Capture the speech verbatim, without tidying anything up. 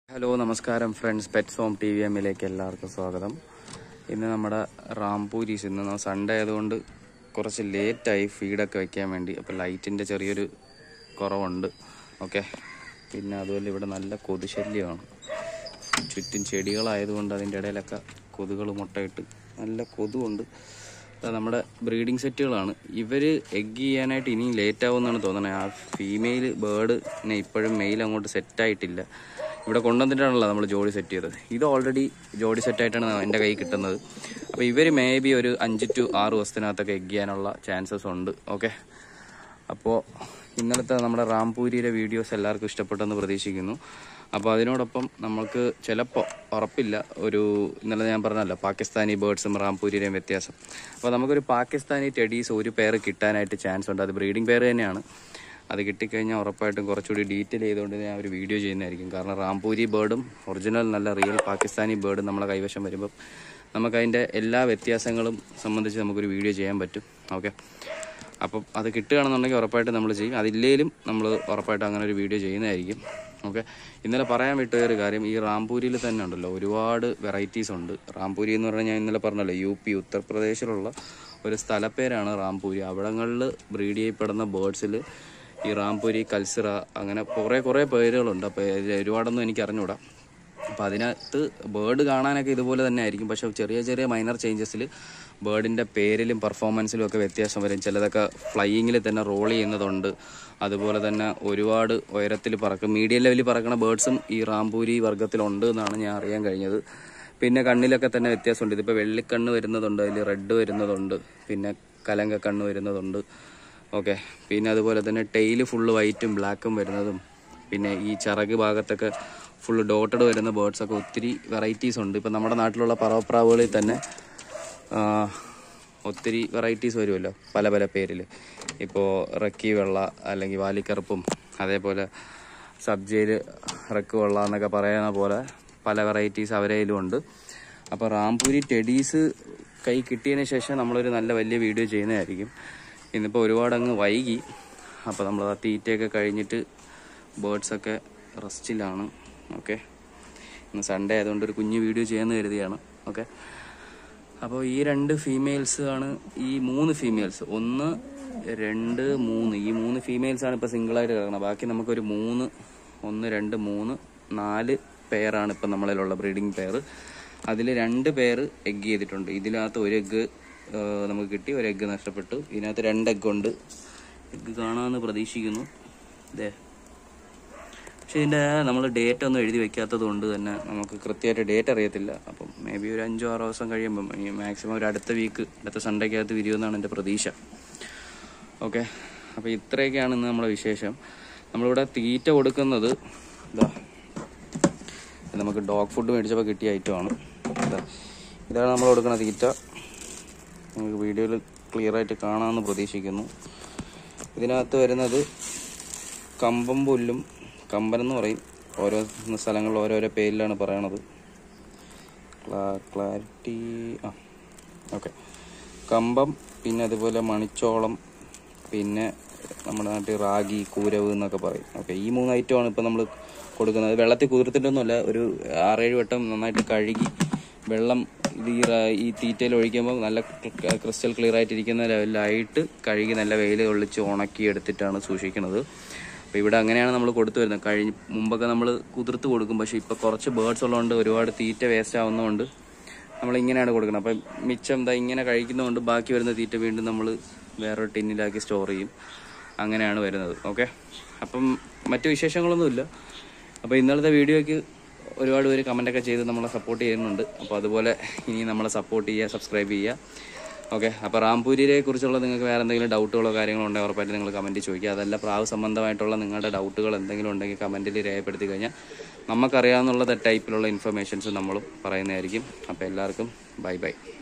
Hello നമസ്കാരം friends, pets home T V എമ്മിലേക്ക് എല്ലാവർക്കും സ്വാഗതം. ഇന്ന് നമ്മുടെ റാംപൂരീസ്, ഇന്ന് സൺഡേ ആയതുകൊണ്ട് കുറച്ച് ലേറ്റായി ഫീഡൊക്കെ വയ്ക്കാൻ വേണ്ടി. അപ്പോൾ ലൈറ്റിൻ്റെ ചെറിയൊരു കുറവുണ്ട്. ഓക്കെ, പിന്നെ അതുപോലെ ഇവിടെ നല്ല കൊതുശല്യമാണ്. ചുറ്റും ചെടികളായതുകൊണ്ട് അതിൻ്റെ ഇടയിലൊക്കെ കൊതുകൾ മുട്ടയിട്ട് നല്ല കൊതുവുണ്ട്. നമ്മുടെ ബ്രീഡിംഗ് സെറ്റുകളാണ്. ഇവർ എഗ് ചെയ്യാനായിട്ട് ഇനിയും ലേറ്റ് ആവുമെന്നാണ് തോന്നുന്നത്. ആ ഫീമെയിൽ ബേർഡിനെ ഇപ്പോഴും മെയിൽ അങ്ങോട്ട് സെറ്റായിട്ടില്ല. ഇവിടെ കൊണ്ടുവന്നിട്ടാണല്ലോ നമ്മൾ ജോഡി സെറ്റ് ചെയ്തത്. ഇത് ഓൾറെഡി ജോഡി സെറ്റായിട്ടാണ് എൻ്റെ കയ്യിൽ കിട്ടുന്നത്. അപ്പോൾ ഇവർ മേ ബി ഒരു അഞ്ച് ടു ആറ് ദിവസത്തിനകത്തൊക്കെ എഗ് ചെയ്യാനുള്ള ചാൻസസ് ഉണ്ട്. ഓക്കെ, അപ്പോൾ ഇന്നലത്തെ നമ്മുടെ റാംപൂരിയുടെ വീഡിയോസ് എല്ലാവർക്കും ഇഷ്ടപ്പെട്ടെന്ന് പ്രതീക്ഷിക്കുന്നു. അപ്പോൾ അതിനോടൊപ്പം നമുക്ക് ചിലപ്പോൾ ഉറപ്പില്ല, ഒരു ഇന്നലെ ഞാൻ പറഞ്ഞല്ലോ പാകിസ്ഥാനി ബേർഡ്സും റാംപൂരിയുടെയും വ്യത്യാസം. അപ്പോൾ നമുക്കൊരു പാകിസ്ഥാനി ടെഡീസ് ഒരു പെയർ കിട്ടാനായിട്ട് ചാൻസ് ഉണ്ട്. അത് ബ്രീഡിംഗ് പെയർ തന്നെയാണ്. അത് കിട്ടിക്കഴിഞ്ഞാൽ ഉറപ്പായിട്ടും കുറച്ചുകൂടി ഡീറ്റെയിൽ ചെയ്തുകൊണ്ട് ഞാൻ ഒരു വീഡിയോ ചെയ്യുന്നതായിരിക്കും. കാരണം റാംപൂരി ബേർഡും ഒറിജിനൽ നല്ല റിയൽ പാകിസ്ഥാനി ബേർഡും നമ്മളെ കൈവശം വരുമ്പം നമുക്കതിൻ്റെ എല്ലാ വ്യത്യാസങ്ങളും സംബന്ധിച്ച് നമുക്കൊരു വീഡിയോ ചെയ്യാൻ പറ്റും. ഓക്കെ, അപ്പം അത് കിട്ടുകയാണെന്നുണ്ടെങ്കിൽ ഉറപ്പായിട്ടും നമ്മൾ ചെയ്യും. അതില്ലേലും നമ്മൾ ഉറപ്പായിട്ടും അങ്ങനെ ഒരു വീഡിയോ ചെയ്യുന്നതായിരിക്കും. ഓക്കെ, ഇന്നലെ പറയാൻ വിട്ട ഒരു കാര്യം, ഈ റാംപൂരിയിൽ തന്നെ ഉണ്ടല്ലോ ഒരുപാട് വെറൈറ്റീസ് ഉണ്ട്. റാംപൂരി എന്ന് പറഞ്ഞാൽ ഞാൻ ഇന്നലെ പറഞ്ഞല്ലോ യു പി ഉത്തർപ്രദേശിലുള്ള ഒരു സ്ഥലപ്പേരാണ് റാംപൂരി. അവിടങ്ങളിൽ ബ്രീഡ് ചെയ്യപ്പെടുന്ന ബേർഡ്സിൽ ഈ റാംപൂരി, കൽസിറ, അങ്ങനെ കുറേ കുറേ പേരുകളുണ്ട്. അപ്പോൾ ഒരുപാടൊന്നും എനിക്ക് അറിഞ്ഞുകൂടാ. അപ്പോൾ അതിനകത്ത് ബേർഡ് കാണാനൊക്കെ ഇതുപോലെ തന്നെ ആയിരിക്കും. പക്ഷേ ചെറിയ ചെറിയ മൈനർ ചേഞ്ചസിൽ ബേർഡിൻ്റെ പേരിലും പെർഫോമൻസിലും ഒക്കെ വ്യത്യാസം വരും. ചിലതൊക്കെ ഫ്ലൈയിങ്ങിൽ തന്നെ റോൾ ചെയ്യുന്നതുണ്ട്. അതുപോലെ തന്നെ ഒരുപാട് ഉയരത്തിൽ പറക്കും, മീഡിയം ലെവലിൽ പറക്കുന്ന ബേർഡ്സും ഈ റാംപൂരി വർഗ്ഗത്തിലുണ്ട് എന്നാണ് ഞാൻ അറിയാൻ കഴിഞ്ഞത്. പിന്നെ കണ്ണിലൊക്കെ തന്നെ വ്യത്യാസമുണ്ട്. ഇതിപ്പോൾ വെള്ളിക്കണ്ണ് വരുന്നതുണ്ട്, അതിൽ റെഡ് വരുന്നതുണ്ട്, പിന്നെ കലങ്ക കണ്ണ് വരുന്നതുണ്ട്. ഓക്കെ, പിന്നെ അതുപോലെ തന്നെ ടെയില് ഫുള്ള് വൈറ്റും ബ്ലാക്കും വരുന്നതും, പിന്നെ ഈ ചിറക് ഭാഗത്തൊക്കെ ഫുള്ള് ഡോട്ടഡ് വരുന്ന ബേർഡ്സൊക്കെ ഒത്തിരി വെറൈറ്റീസ് ഉണ്ട്. ഇപ്പം നമ്മുടെ നാട്ടിലുള്ള പറവപ്രാവുകളിൽ തന്നെ ഒത്തിരി വെറൈറ്റീസ് വരുമല്ലോ പല പല പേരിൽ. ഇപ്പോൾ റക്കി വെള്ള, അല്ലെങ്കിൽ വാലിക്കറുപ്പും, അതേപോലെ സബ്ജയിൽ റക്ക് വെള്ള എന്നൊക്കെ പറയുന്ന പോലെ പല വെറൈറ്റീസ് അവരേലും ഉണ്ട്. അപ്പോൾ റാംപൂരി ടെഡീസ് കൈ കിട്ടിയതിന് ശേഷം നമ്മളൊരു നല്ല വലിയ വീഡിയോ ചെയ്യുന്നതായിരിക്കും. ഇന്നിപ്പോൾ ഒരുപാട് അങ്ങ് വൈകി. അപ്പോൾ നമ്മൾ ആ തീറ്റയൊക്കെ കഴിഞ്ഞിട്ട് ബേർഡ്സൊക്കെ റെസ്റ്റിലാണ്. ഓക്കെ, ഇന്ന് സൺഡേ ആയതുകൊണ്ട് ഒരു കുഞ്ഞു വീഡിയോ ചെയ്യാമെന്ന് കരുതിയാണ്. ഓക്കെ, അപ്പോൾ ഈ രണ്ട് ഫീമെയിൽസ് ആണ്, ഈ മൂന്ന് ഫീമെയിൽസ്, ഒന്ന് രണ്ട് മൂന്ന്, ഈ മൂന്ന് ഫീമെയിൽസാണ് ഇപ്പോൾ സിംഗിളായിട്ട് കിടക്കുന്നത്. ബാക്കി നമുക്കൊരു മൂന്ന്, ഒന്ന് രണ്ട് മൂന്ന് നാല് പെയറാണ് ഇപ്പം നമ്മളിലുള്ള ബ്രീഡിംഗ് പെയർ. അതിൽ രണ്ട് പെയർ എഗ് ചെയ്തിട്ടുണ്ട്. ഇതിനകത്ത് ഒരു എഗ്ഗ് നമുക്ക് കിട്ടി, ഒരു എഗ്ഗ് നഷ്ടപ്പെട്ടു. ഇതിനകത്ത് രണ്ട് എഗ്ഗ് ഉണ്ട്. എഗ്ഗ് കാണാമെന്ന് പ്രതീക്ഷിക്കുന്നു. ഇതേ, പക്ഷേ ഇതിൻ്റെ നമ്മൾ ഡേറ്റ് ഒന്നും എഴുതി വെക്കാത്തത് കൊണ്ട് തന്നെ നമുക്ക് കൃത്യമായിട്ട് ഡേറ്റ് അറിയത്തില്ല. അപ്പം മേ ബി ഒരു അഞ്ചോ ആറോ ദിവസം കഴിയുമ്പം, മാക്സിമം ഒരു അടുത്ത വീക്ക്, അടുത്ത സൺഡേക്കകത്ത് വിരിയുമെന്നാണ് എൻ്റെ പ്രതീക്ഷ. ഓക്കെ, അപ്പോൾ ഇത്രയൊക്കെയാണ് ഇന്ന് നമ്മളെ വിശേഷം. നമ്മളിവിടെ തീറ്റ കൊടുക്കുന്നത് ഇതാ, നമുക്ക് ഡോഗ് ഫുഡ് മേടിച്ചപ്പോൾ കിട്ടിയ ഐറ്റമാണ്. ഇതാ, ഇതാണ് നമ്മൾ കൊടുക്കുന്ന തീറ്റ. നിങ്ങൾക്ക് വീഡിയോയിൽ ക്ലിയറായിട്ട് കാണാമെന്ന് പ്രതീക്ഷിക്കുന്നു. ഇതിനകത്ത് വരുന്നത് കമ്പം പുല്ലും, കമ്പൻ എന്ന് പറയും, ഓരോ സ്ഥലങ്ങളിൽ ഓരോരോ പേരിലാണ് പറയണത്. ക്ലാരിറ്റി ആ ഓക്കെ, കമ്പം, പിന്നെ അതുപോലെ മണിച്ചോളം, പിന്നെ നമ്മുടെ നാട്ടിൽ റാഗി, കൂരവ് എന്നൊക്കെ പറയും. ഓക്കെ, ഈ മൂന്ന് ഐറ്റമാണ് ഇപ്പോൾ നമ്മൾ കൊടുക്കുന്നത്. വെള്ളത്തിൽ കുതിർത്തിട്ടൊന്നുമല്ല, ഒരു ആറേഴ് വട്ടം നന്നായിട്ട് കഴുകി വെള്ളം ഇത് ഈ ഈ തീറ്റയിൽ ഒഴിക്കുമ്പോൾ നല്ല ക്രിസ്റ്റൽ ക്ലിയർ ആയിട്ടിരിക്കുന്ന ലെവലിലായിട്ട് കഴുകി നല്ല വെയിൽ കൊള്ളിച്ച് ഉണക്കി എടുത്തിട്ടാണ് സൂക്ഷിക്കുന്നത്. അപ്പോൾ ഇവിടെ അങ്ങനെയാണ് നമ്മൾ കൊടുത്തു വരുന്നത്. കഴിഞ്ഞ് മുമ്പൊക്കെ നമ്മൾ കുതിർത്ത് കൊടുക്കും. പക്ഷേ ഇപ്പോൾ കുറച്ച് ബേർഡ്സ് ഉള്ളതുകൊണ്ട് ഒരുപാട് തീറ്റ വേസ്റ്റ് ആവുന്നതുകൊണ്ട് നമ്മളിങ്ങനെയാണ് കൊടുക്കുന്നത്. അപ്പം മിച്ചം എന്താ ഇങ്ങനെ കഴിക്കുന്നതുകൊണ്ട് ബാക്കി വരുന്ന തീറ്റ വീണ്ടും നമ്മൾ വേറൊരു ടിന്നിലാക്കി സ്റ്റോർ ചെയ്യും. അങ്ങനെയാണ് വരുന്നത്. ഓക്കെ, അപ്പം മറ്റു വിശേഷങ്ങളൊന്നുമില്ല. അപ്പോൾ ഇന്നലത്തെ വീഡിയോയ്ക്ക് ഒരുപാട് പേര് കമൻറ്റൊക്കെ ചെയ്ത് നമ്മളെ സപ്പോർട്ട് ചെയ്യുന്നുണ്ട്. അപ്പോൾ അതുപോലെ ഇനി നമ്മളെ സപ്പോർട്ട് ചെയ്യുക, സബ്സ്ക്രൈബ് ചെയ്യുക. ഓക്കെ, അപ്പോൾ റാംപൂരിയെ കുറിച്ചുള്ള നിങ്ങൾക്ക് വേറെ എന്തെങ്കിലും ഡൗട്ടുകളോ കാര്യങ്ങളോ ഉണ്ടെങ്കിൽ ഉറപ്പായിട്ട് നിങ്ങൾ കമൻറ്റ് ചോദിക്കുക. അതല്ല പ്രാവ് സംബന്ധമായിട്ടുള്ള നിങ്ങളുടെ ഡൗട്ടുകൾ എന്തെങ്കിലും ഉണ്ടെങ്കിൽ കമൻറ്റിൽ രേഖപ്പെടുത്തി കഴിഞ്ഞാൽ നമുക്കറിയാവുന്നുള്ള ടൈപ്പിലുള്ള ഇൻഫർമേഷൻസ് നമ്മളും പറയുന്നതായിരിക്കും. അപ്പോൾ എല്ലാവർക്കും ബൈ ബൈ.